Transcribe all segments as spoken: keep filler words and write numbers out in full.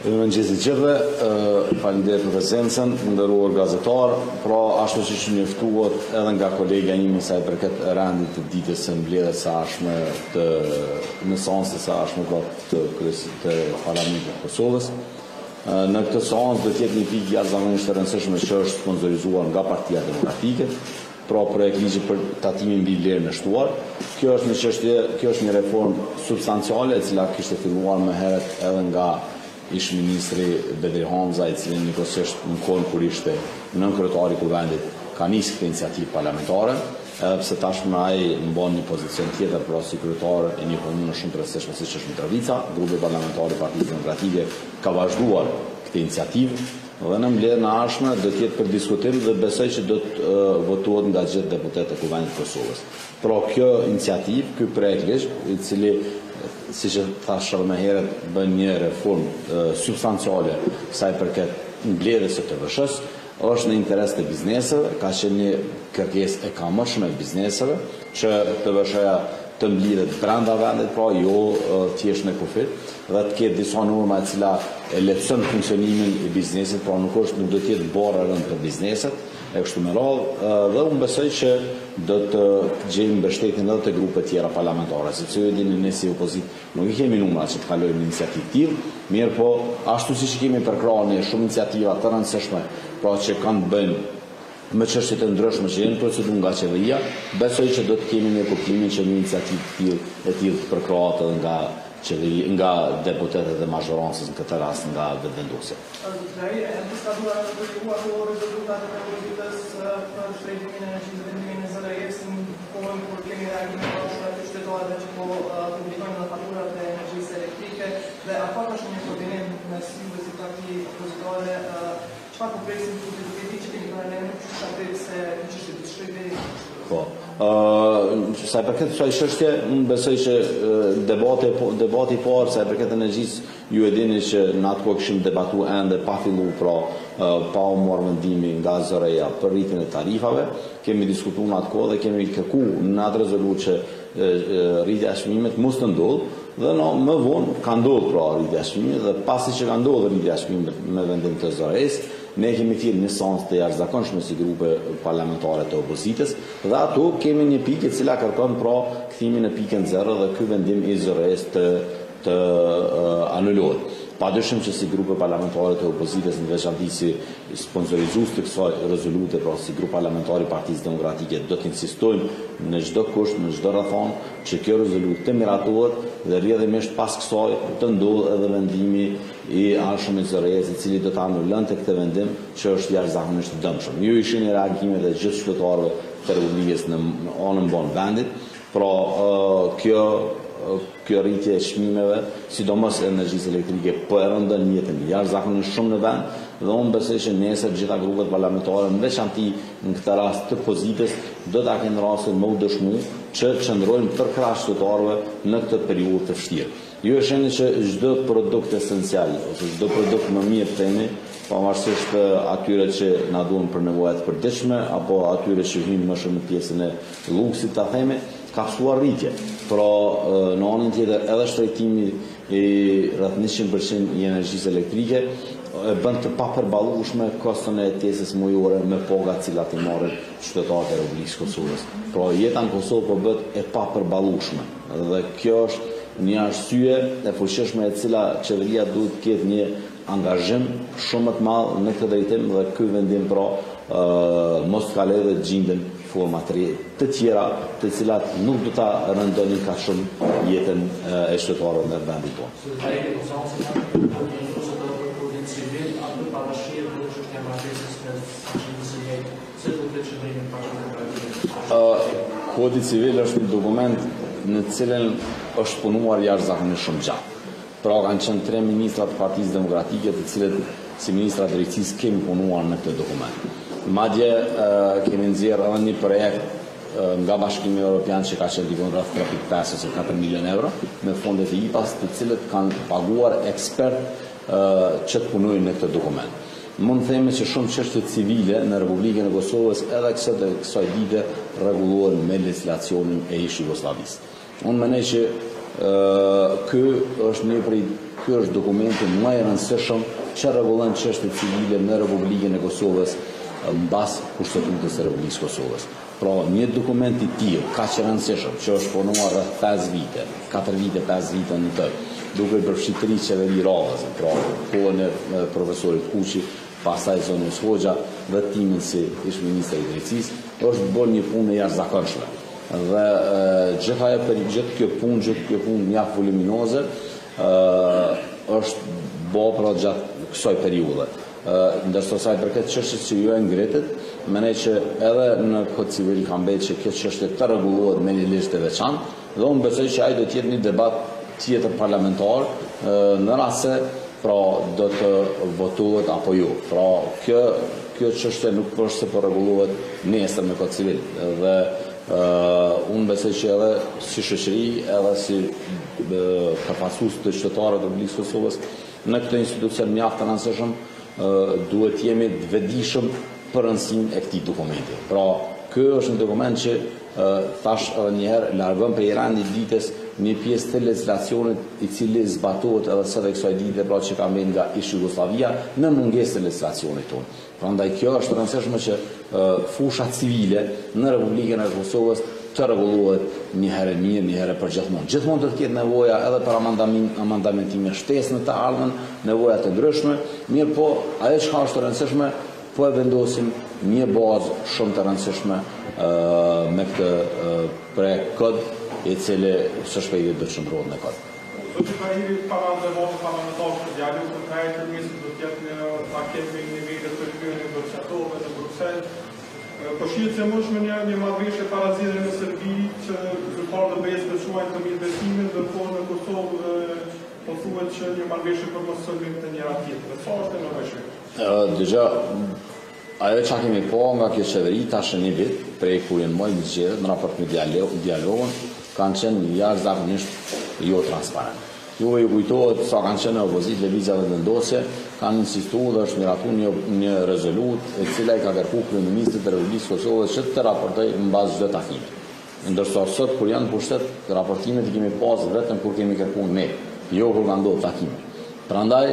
Mëngjesi gjithëve, faleminderit për prezencën, nderuar gazetar, pra ashtu siç njoftuat edhe nga kolega imi sa i përket rendit të ditës së mbledhjes së ardhshme të në seancën së ardhshme të të Parlamentit të Kosovës. Në këtë seancë do të jetë një pikë jashtëzakonisht e rëndësishme që është sponsorizuar nga Partia Demokratike, pra projekt ligji për tatimin mbi vlerën e shtuar. Kjo është një çështje, kjo është një reformë substanciale e cila kishte filluar më herët edhe nga ish ministri Bedri Hamza, i cili njëkohësisht në kohën kur ishte nën kryetari i kuvendit ka nisë këtë iniciativë parlamentare, edhe pse tashmë ai mbon një pozicion tjetër pra si kryetar e një komune shumë të rëndësishme siç është Mitrovica. Grupi parlamentar i Partisë Demokratike ka vazhduar këtë iniciativë dhe në mbledhjen e ardhshme do të jetë për diskutim dhe besoj që do të uh, votohet nga gjithë deputetët e Kuvendit të Kosovës. Pra kjo iniciativë, ky projekt ligj, i cili siç e thash edhe më herët, bën një reformë uh, substanciale sa i përket mbledhjes së T V S-s, është në interes të bizneseve, ka qenë një kërkesë e kamëshme e bizneseve që T V S-ja të mblidhet brenda vendit, pra jo uh, thjesht në kufit, dhe të ketë disa norma e cila e lehtëson funksionimin e biznesit, pra nuk është nuk do të jetë barë rënd për bizneset, e kështu me radhë, uh, dhe unë besoj që do të gjejmë mbështetjen edhe të grupe tjera parlamentare, sepse ju dini ne si opozit nuk i kemi numra që të kalojmë iniciativë tillë, mirë po ashtu siç kemi përkrahur shumë iniciativa të rëndësishme, pra që kanë të bëjnë me çështje të ndryshme që janë procedurë nga qeveria, besoj që do të kemi në kuptimin që një iniciativë të tillë e tillë të përkrahet edhe nga qeveri, nga deputetët e mazhorancës në këtë rast nga vetëvendosja. Po, sa i përket kësaj çështje, unë besoj që debati debati i parë sa i përket energjisë, ju e dini që në atë kohë kishim debatuar ende pa filluar, pra pa u marrë vendimi nga zëreja për rritjen e tarifave. Kemi diskutuar në atë kohë dhe kemi kërkuar në atë rezolutë që rritja e çmimit mos të ndodhë, dhe no, më vonë ka ndodhur pra rritja e çmimit dhe pasi që ka ndodhur rritja e çmimit me vendim të zëres, ne kemi thirrë një seancë të jashtëzakonshme si grupe parlamentare të opozitës dhe ato kemi një pikë e cila kërkon pra kthimin e pikën zero dhe ky vendim i zëres të të uh, anulohet. Padyshim që si grupe parlamentare të opozitës në veçantë si sponsorizues të kësaj rezolute, pra si grup parlamentar i Partisë Demokratike do të insistojmë në çdo kusht, në çdo rrethon që kjo rezolutë të miratohet dhe rrjedhimisht pas kësaj të ndodhë edhe vendimi i anshëm i zëres, i cili do të anulonte këtë vendim që është jashtëzakonisht i dëmshëm. Ju ishin reagimet e gjithë qytetarëve të Republikës në anën banë vendit, pra uh, kjo kjo rritje e çmimeve, sidomos energjisë elektrike, po e rëndon jetën jashtëzakonisht shumë në vend dhe unë besoj që nesër gjitha grupet parlamentare, në veçanti në këtë rast të pozitës, do ta kenë rastin më u dëshmu që qëndrojnë përkrah qytetarëve në këtë periudhë të vështirë. Ju e shihni që çdo produkt esencial ose çdo produkt më mirë themi, pavarësisht atyre që na duhen për nevojat e përditshme apo atyre që hyjnë më shumë në pjesën e luksit, ta themi, ka pasur rritje. Pra në anën tjetër edhe shtrejtimi i rreth njëqind përqind i energjisë elektrike e bën të papërballueshme koston e jetesës mujore me pagat të cilat i marrin qytetarët e Republikës së Kosovës. Pra jeta në Kosovë po bëhet e papërballueshme dhe kjo është një arsye e fuqishme e cila qeveria duhet të ketë një angazhim shumë të madh në këtë drejtim dhe ky vendim pra uh, mos të kalojë dhe të gjenden forma të tjera të cilat nuk do ta rëndonin ka shumë jetën e qytetarëve në vendin tonë. Kodi civil është një dokument në cilën është punuar jashtëzakonisht shumë gjatë. Pra kanë qenë tre ministra të Partisë Demokratike, të cilët si ministra të drejtësisë kemi punuar në këtë dokument. Madje uh, kemi nxjerrë edhe një projekt uh, nga Bashkimi Evropian që ka qenë dikon rreth tre pikë pesë ose katër milion euro me fondet e I P A-s, të cilët kanë paguar ekspert uh, që të punojnë në këtë dokument. Mund të themi që shumë çështje civile në Republikën e Kosovës edhe kësaj dhe kësaj dite rregullohen me legjislacionin e ish Jugosllavisë. Unë mendoj që uh, ky është një prej ky është dokumenti më i rëndësishëm që rregullon çështjet civile në Republikën e Kosovës mbas Kushtetutës së Republikës Kosovës. Pra, një dokument i tillë kaq i rëndësishëm që është punuar rreth pesë vite, katër vite, pesë vite në të, duke përfshirë qeveri radhës, pra kohën e profesorit Kuqi, pastaj zonës Hoxha dhe timin si ish ministri i drejtësisë, është bërë një punë e jashtëzakonshme. Dhe gjithë ajo për gjithë kjo punë, gjithë kjo punë mjaft voluminoze, është bërë pra gjatë kësaj periudhe. Ndërsa sa i përket çështjes që ju e ngritet, mendoj që edhe në Kod Civil ka mbetë që kjo çështje të rregullohet me një listë të veçantë, dhe unë besoj që ai do të jetë një debat tjetër parlamentar në rast se pra do të votohet apo jo. Pra kjo kjo çështje nuk është se po rregullohet nesër në Kod Civil. Dhe uh, unë besoj që edhe si shoqëri, edhe si uh, përfaqësues të qytetarëve të Republikës së Kosovës në këtë institucion mjaft të rëndësishëm, uh, duhet jemi të vetëdijshëm për rëndësinë e këtij dokumenti. Pra, ky është një dokument që uh, thash edhe një herë largon prej randit ditës një pjesë të legislacionit i cili zbatohet edhe së dhe kësaj dite, pra që ka mbet nga ish Jugoslavia në mungesë të legislacionit tonë. Prandaj kjo është rëndësishme që uh, fusha civile në Republikën e Kosovës të rregullohet një herë mirë, një herë përgjithmonë. Gjithmonë do të ketë nevoja edhe për amandamentime shtesë në të ardhmen, nevoja të ndryshme, mirë po ajo që është rëndësishme, po e vendosim një bazë shumë të rëndësishme uh, me këtë uh, projekt kod, i cili së shpejti do të shndrohet në kod. Do të kërëjiri para dhe votë parlamentarë të dialog të krajë të njësë do tjetë një paket me nivellet të rrëgjën e negociatorëve në Bruxelles. Po shihet se mëshme një një marrëveshje para zgjedhjeve në Serbi që zyrtarët e B E S beshuajnë të mirë besimin, ndërkohë në Kosovë po thuhet që një marrëveshje për mos sëllim të njëra tjetrës. Sa është e nevojshme? Dëgja, ajo që kemi po nga kjo qeveri tash një vit, prej kur janë moj në zgjedhjet në raport me dialogun, kanë qenë një jashtëzakonisht jo transparent. Ju e kujtohet sa kanë qenë opozit lëvizjave vendosje, kanë insistuar dhe është miratuar një, një rezolut e cila i ka kërkuar kryeministrit të Republikës së Kosovës që të raportojë mbas çdo takimi. Ndërsa sot kur janë në pushtet, raportimet i kemi pas vetëm kur kemi kërkuar ne, jo kur kanë ndodhur takime. Prandaj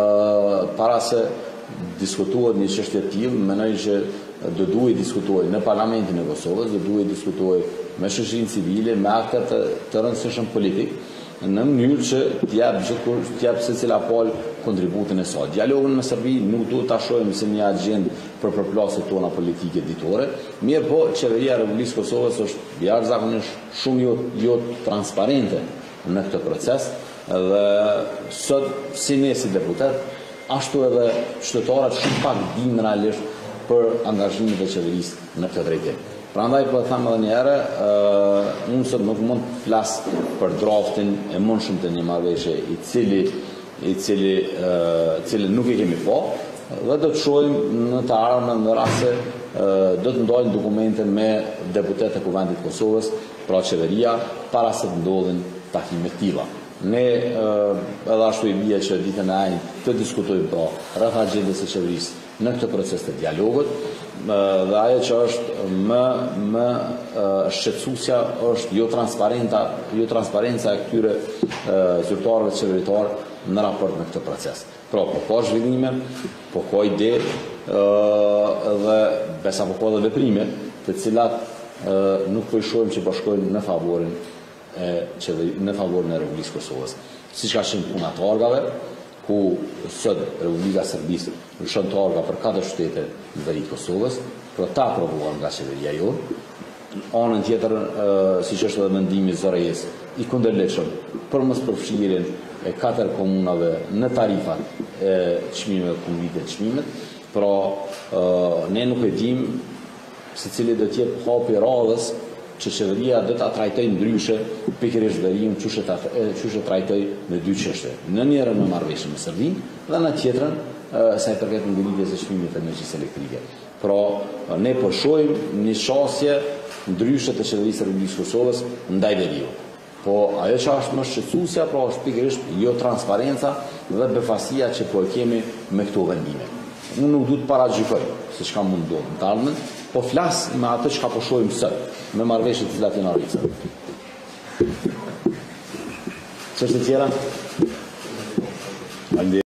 para se diskutohet një çështje të tillë, mendoj që do duhet diskutohet në Parlamentin e Kosovës, do duhet diskutohet me shoqërinë civile, me aktorë të, të rëndësishëm politik, në mënyrë që t'jap gjithkur, t'jap secila palë kontributin e saj. Dialogun me Serbi nuk duhet ta shohim si një agjendë për përplasjet tona politike ditore, mirë po qeveria e Republikës së Kosovës është jashtëzakonisht shumë jo, jo transparente në këtë proces dhe sot si ne si deputet, ashtu edhe qytetarët shumë pak dinë realisht për angazhimin e qeverisë në këtë drejtim. Prandaj po e them edhe një herë, uh, unë sot nuk mund të flas për draftin e mundshëm të një marrëveshje i cili i cili uh, cili nuk e kemi po, dhe do të shohim në të ardhmen në rast se uh, do të ndajnë dokumente me deputetë e Kuvendit të Kosovës, pra qeveria, para se të ndodhin takime të tilla. Ne uh, edhe ashtu i bie që ditën e ajnë të diskutojmë pra rreth agjendës së qeverisë në këtë proces të dialogut, dhe ajo që është më më shqetësuesja është jo transparenta, jo transparenca e këtyre zyrtarëve qeveritarë në raport me këtë proces. Pra, po ka zhvillime, po ka ide dhe besa po ka dhe veprime, të cilat nuk po i shohim që po shkojnë në favorin e në favorin e Republikës së Kosovës. Siç ka qenë puna të orgave, ku sot Republika e Serbisë lëshon të orga për katër shtete në veri të Kosovës, për ta aprovuar nga qeveria jonë. Anën tjetër, siç është edhe mendimi i Zorejes, i kundërligjshëm për mos përfshirjen e katër komunave në tarifat e çmimeve, kumulite të çmimet. Pra, ne nuk e dimë se cili do të jetë hapi i radhës që qeveria do ta trajtojë ndryshe pikërisht veriun çu e trajtoi në dy çështje. Në njërin në marrëveshje me Serbinë dhe në tjetrën sa i përket ngritjes së çmimit të energjisë elektrike. Pra, ne po shohim një shasje ndryshe të qeverisë së Republikës së Kosovës ndaj veriut. Po ajo që është më shqetësuesja, pra është pikërisht jo transparenca dhe befasia që po e kemi me këto vendime. Unë nuk du të paragjykoj se çka mund ndodhë në të ardhmen, po flas me atë që ka po shohim sot, me marrëveshjet të cilat janë arritur. Çështje tjera? Faleminderit.